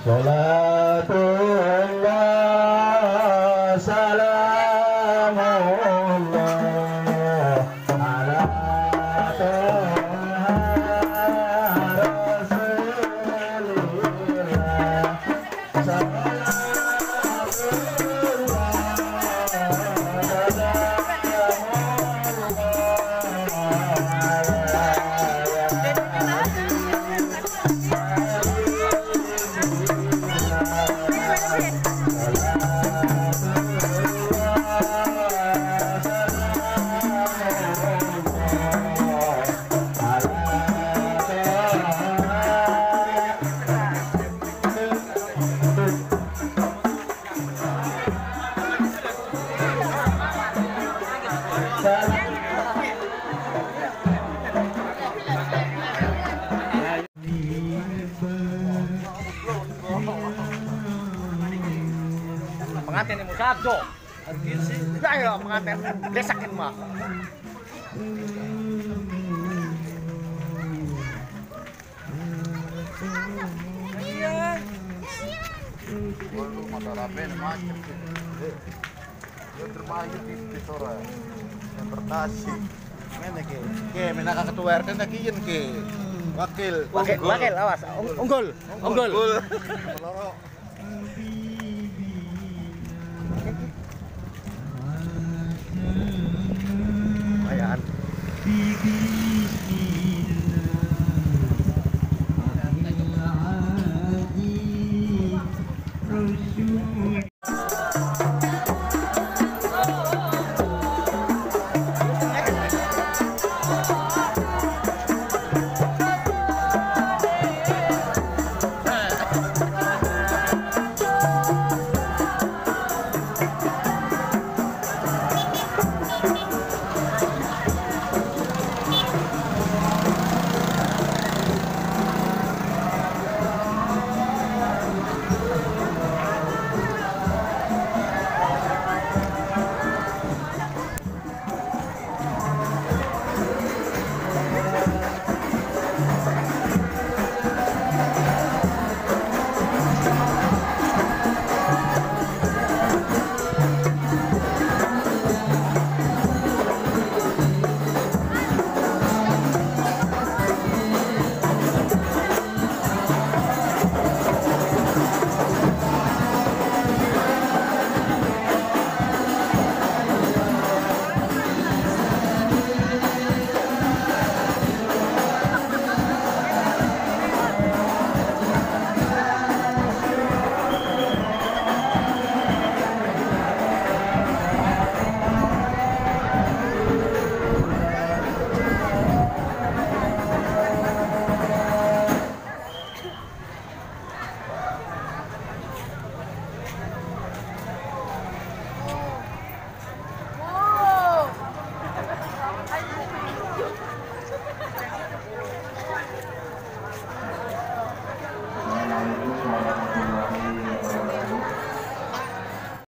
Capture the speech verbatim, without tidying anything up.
Salatullah salamullah ala Toha Rasulillah. Pengantin ini musabdo. Tidak ya pengantin desakin mah. Iya. Kalau mata rapi macam tu. Yang terbaik di sore. Yang bertasi. Mana ke? Ke mana kakak ketua R T nak kian ke? Wakil. Wakil, wakil awas. Unggul, unggul. Melorok. Lumayan.